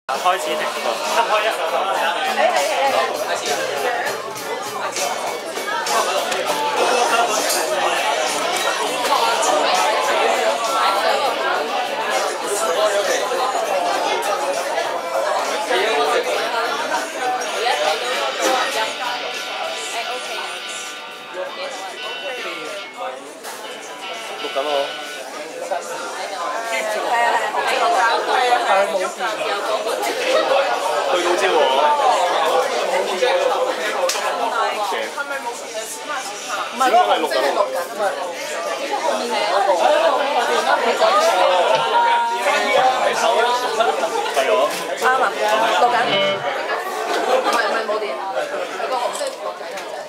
開始直播，開一個。錄緊我。去到啫喎。係咪冇事啊？小馬小馬。唔係嗰個紅色係錄緊啊嘛。係我。啱啊，錄緊。唔係冇電，係個紅色錄緊嘅啫。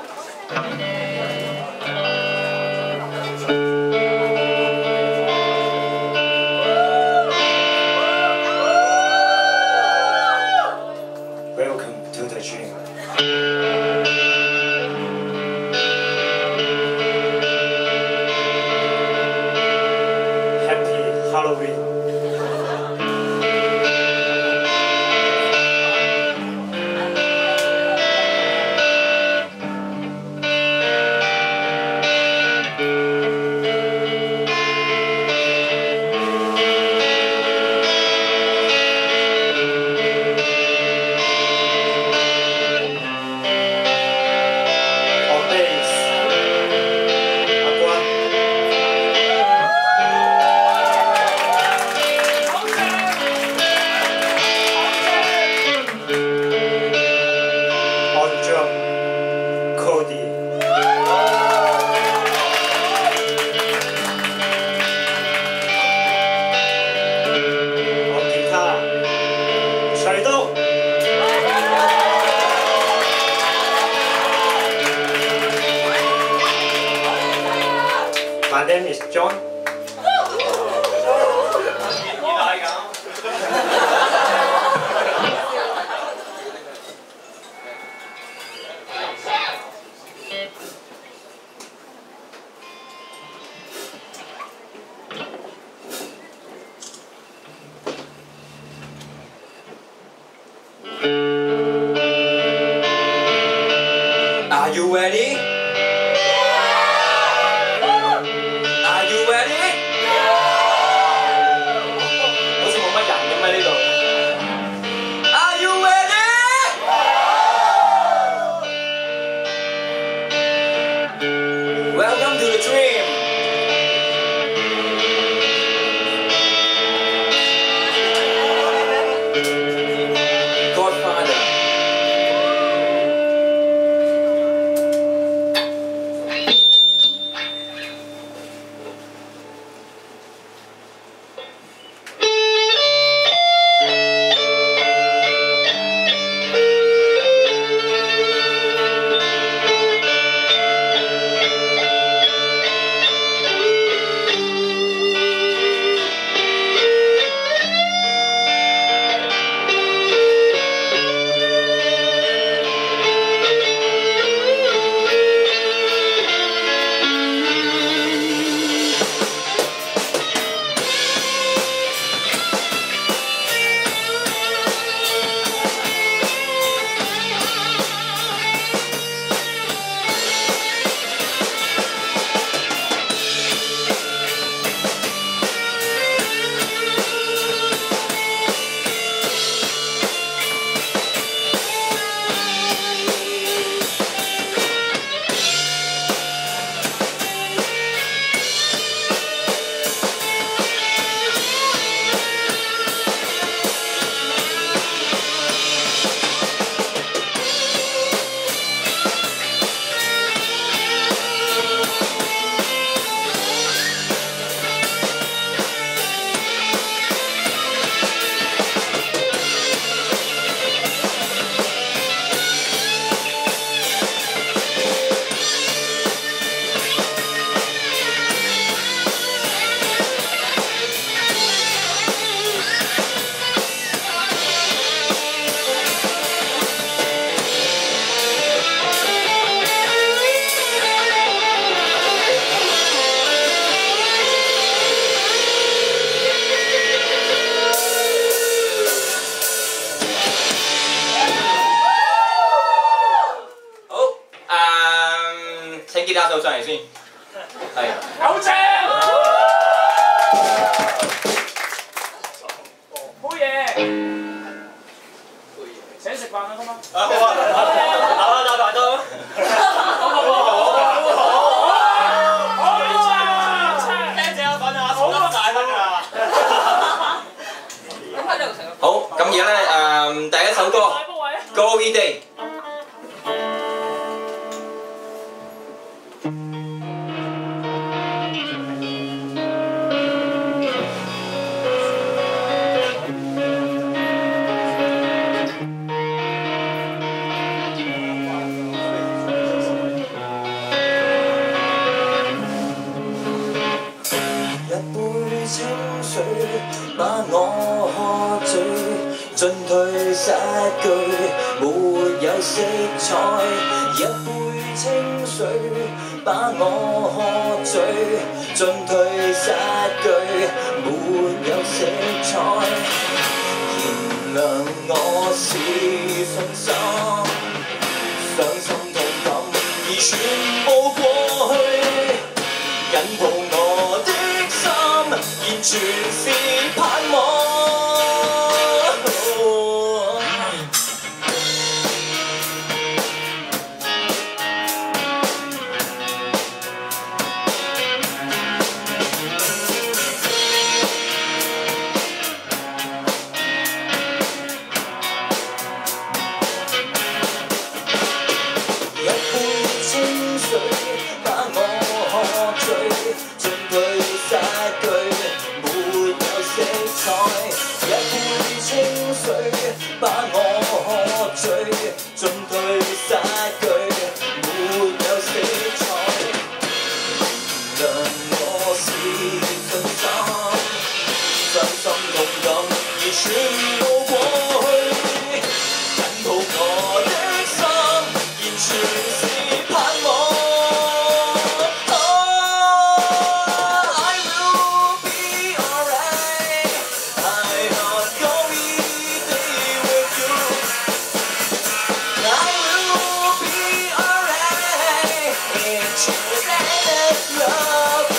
Welcome to the dream. Happy Halloween. My name is John. Are you ready? Are you ready? 好似冇乜人咁喺呢度。Are you ready? Welcome to the dream. Godfather. 他手上嚟先。係。 好正！好嘢！請食飯啦，今晚。 啊好啊，好啊，打牌都。好，咁而家咧第一首歌《Glory Day》。把我喝醉，進退失據，沒有色彩。一杯清水，把我喝醉，進退失據，沒有色彩。原諒我是信心，傷心痛感已全部過去，緊抱我的心，現全是盼望。一杯清水，把我喝醉，進退失據。一杯清水，把我喝醉，進退失據，沒有色彩。原諒我是信心，傷心痛感已全部過去，緊抱我的心，現全是盼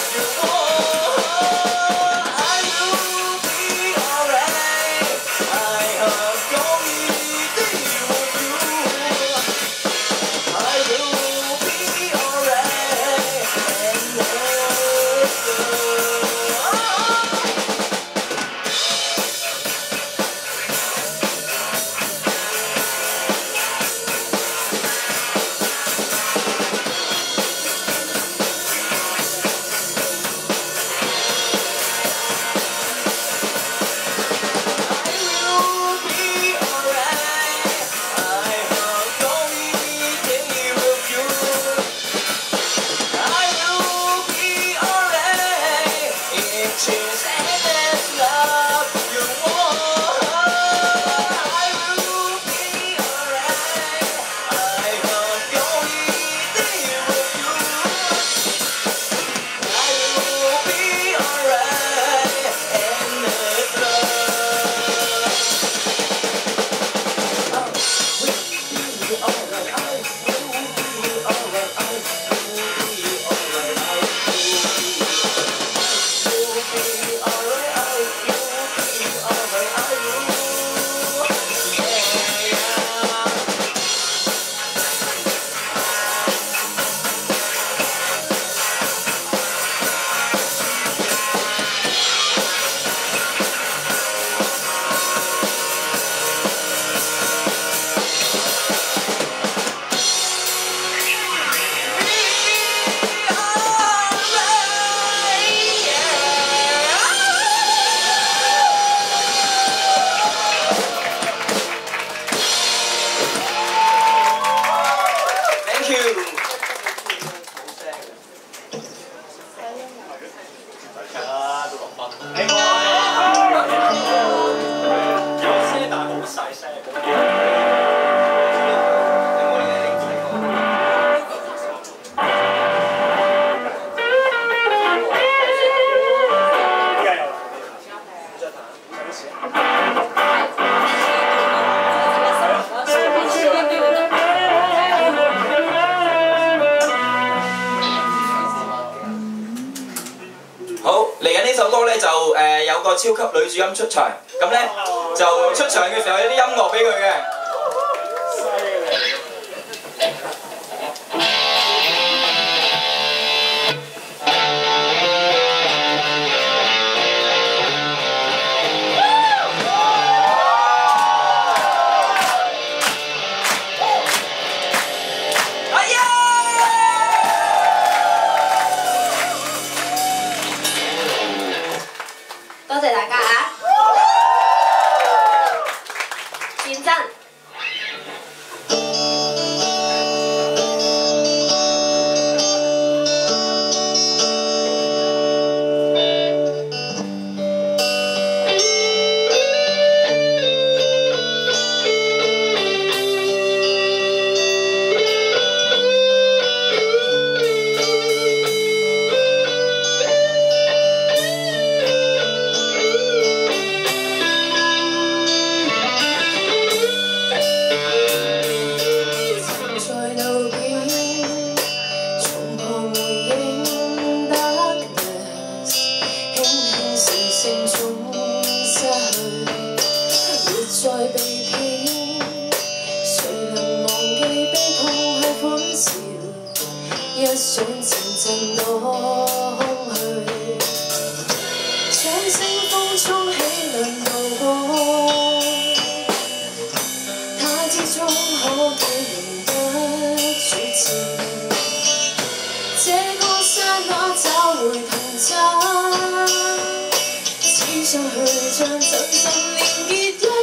望。I 有個超級女主音出場，咁咧就出場嘅時候有啲音樂俾佢嘅。 多謝大家啊！認真。再被騙，誰能忘記悲痛係歡笑？一想前塵落去，掌聲風中起輪路過，他之中可記認得主持。這個剎那找回童真，只想去將真心連結一起。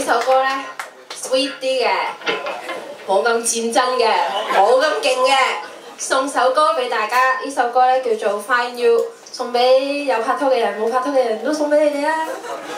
首歌咧 sweet 啲嘅，冇咁戰爭嘅，冇咁勁嘅，送首歌俾大家。呢首歌咧叫做《Find You》，送俾有拍拖嘅人、冇拍拖嘅人都送俾你哋啦。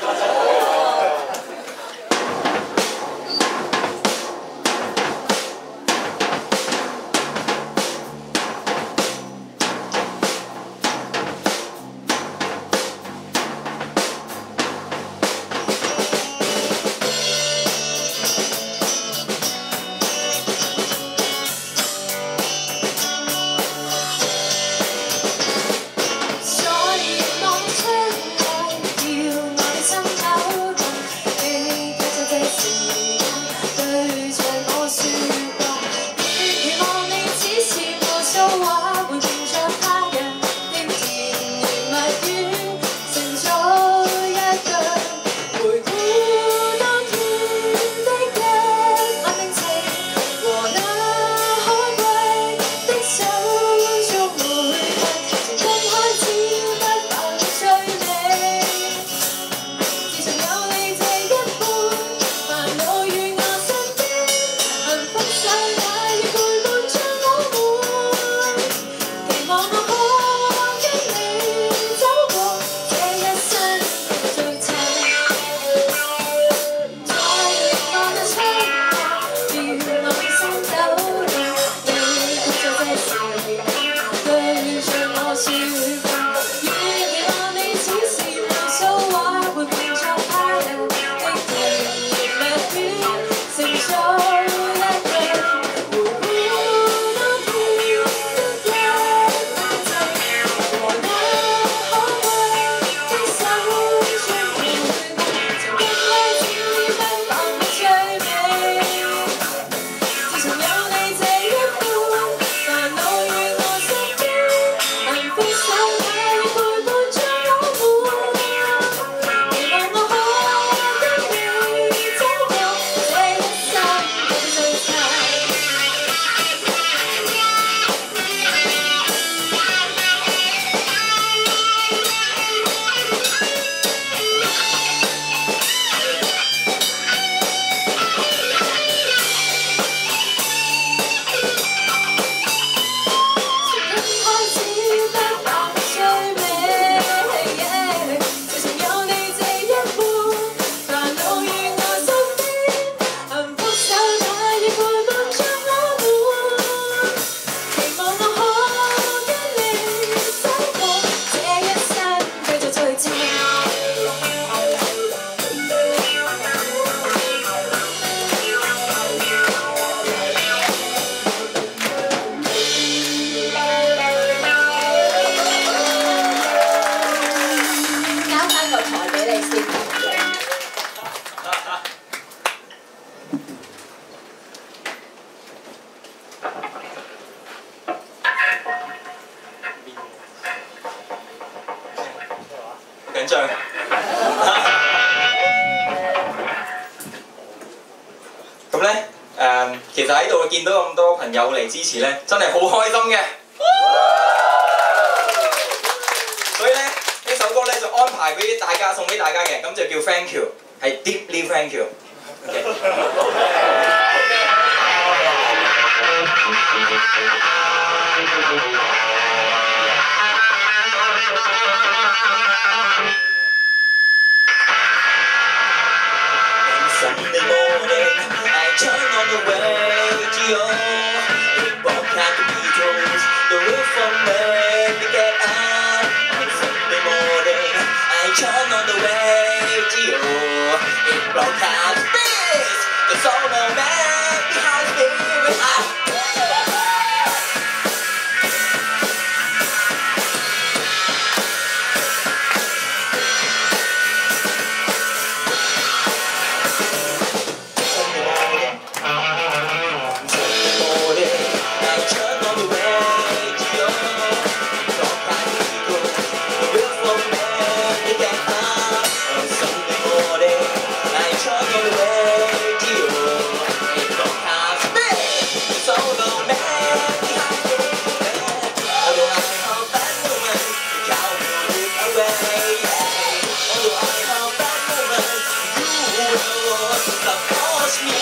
緊張。咁咧其實喺度見到咁多朋友嚟支持咧，真係好開心嘅。所以咧呢首歌咧就安排俾大家送俾大家嘅，咁就叫 Thank You， 係 Deeply Thank You。Sunday morning, I turn on the radio. It brought out the Beatles, the roof on me to get out. On Sunday morning, I turn on the radio. It brought out this, the solo man behind spirit. Support me.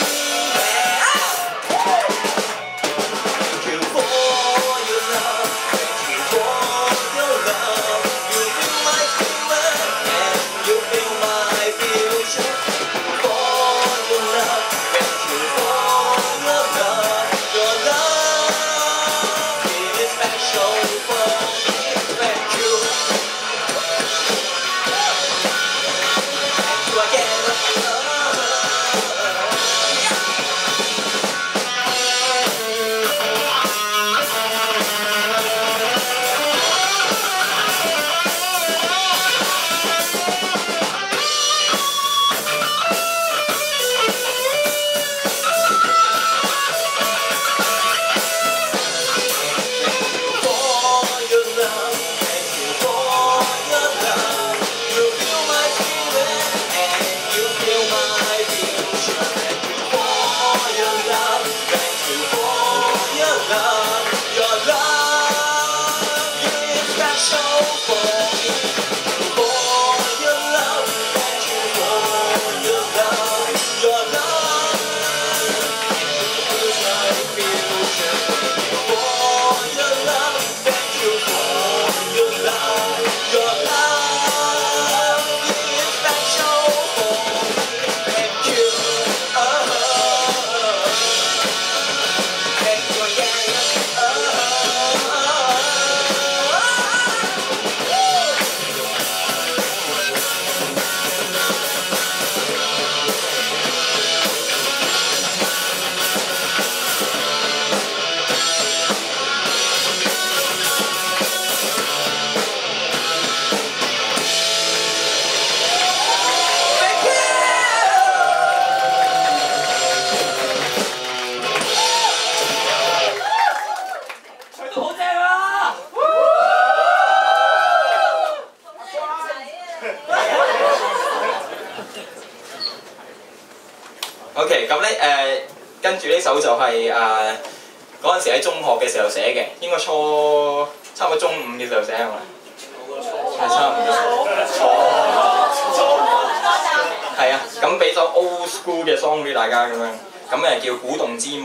Thank you for your love. Thank you for your love. You fill my spirit and you fill my future. For your love. Thank you for your love. Your love is special for me. Thank you. Thank you again. OK， 咁咧跟住呢首就係嗰陣時喺中學嘅時候寫嘅，應該差唔多中五嘅時候寫係咪？係差唔多。係啊，咁俾首 old school 嘅 song 俾大家咁樣，咁叫《鼓動之夢》。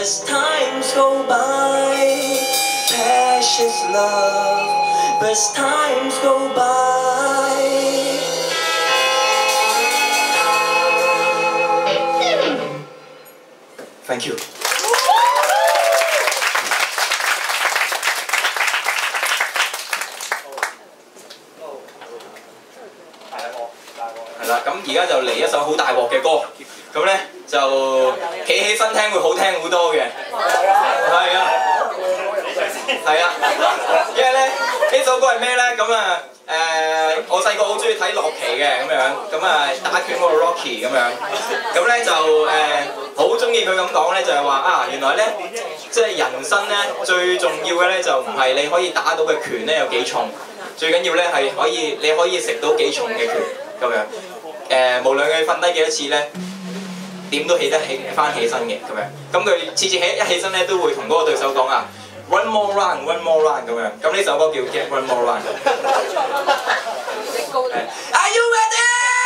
as times go by. Precious love, as times go by. Thank you. 係啦，咁而家就嚟一首好大鑊嘅歌，咁咧就企起身聽會好聽好多嘅，係啊，係啊，因為咧呢首歌係咩咧？咁啊我細個好中意睇洛奇嘅咁樣，咁啊打拳嗰個 Rocky 咁樣，咁咧就好中意佢咁講咧，就係話啊原來咧即係人生咧最重要嘅咧就唔係你可以打到嘅拳咧有幾重，最緊要咧係你可以食到幾重嘅拳咁樣。無論佢瞓低幾多次咧，點都起得翻起身嘅咁樣。咁佢次次一起身咧，都會同嗰個對手講啊 ，One more run, one more run 咁樣。咁呢首歌叫 Get One More Run。Are you ready？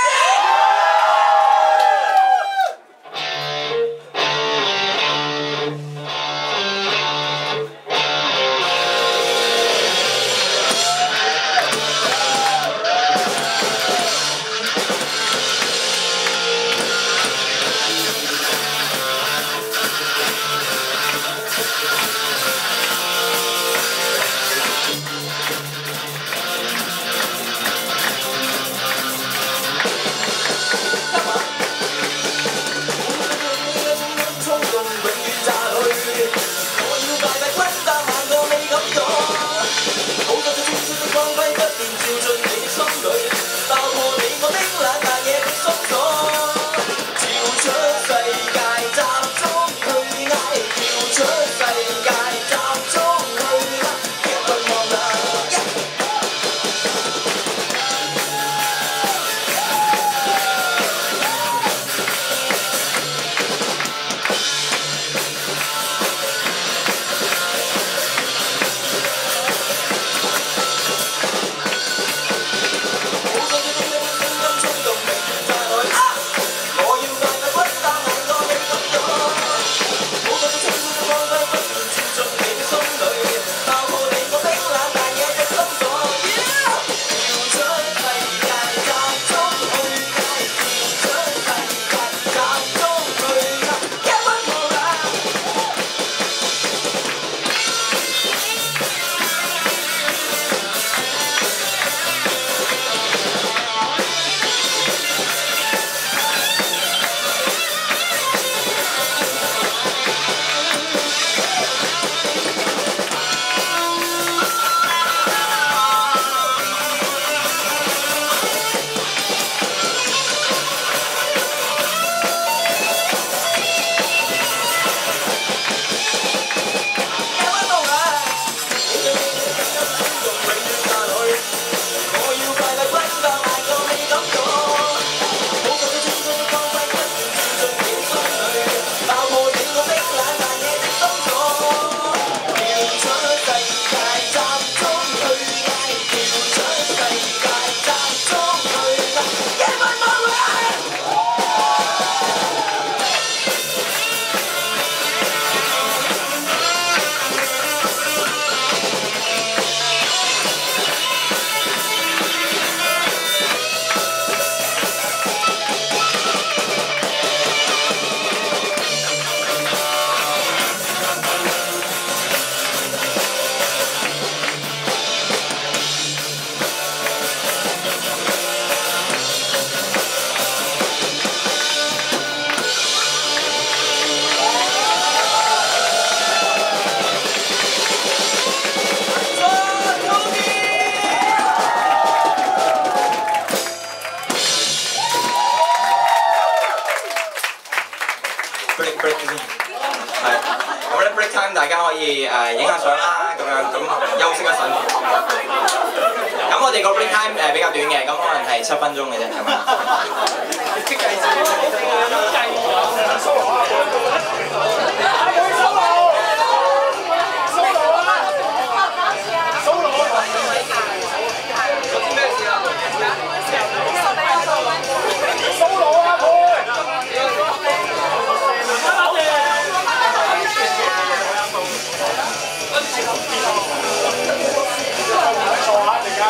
大家可以影下相啦，咁樣咁休息一陣。咁我哋個 break time 比較短嘅，咁可能係7分鐘嘅啫，係咪？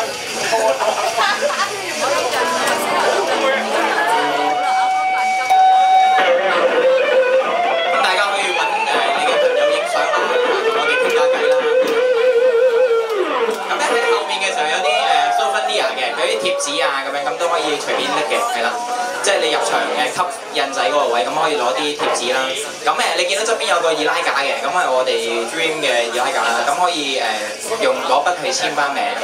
咁大家可以揾你嘅朋友影相啦，同我哋傾下偈啦。咁咧喺後面嘅時候有啲souvenir 嘅，佢啲貼紙啊咁樣，咁都可以隨便拎嘅，係啦。即係你入場吸印仔嗰個位，咁可以攞啲貼紙啦。咁你見到側邊有個二拉架嘅，咁係我哋 Dream 嘅二拉架啦，咁可以用攞筆去簽翻名。